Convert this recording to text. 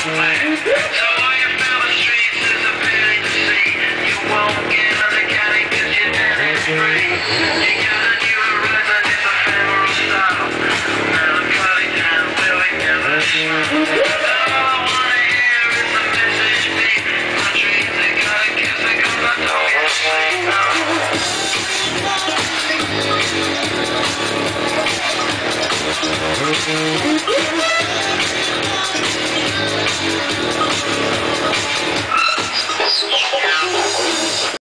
why you feel the streets is a pity to see. You won't get uncanny cause your daddy's free. You got a new horizon, it's ephemeral style. Melancholy town where we never smile. All I wanna hear is the message beat. My dreams, they gotta kiss, they gotta talk and sleep now.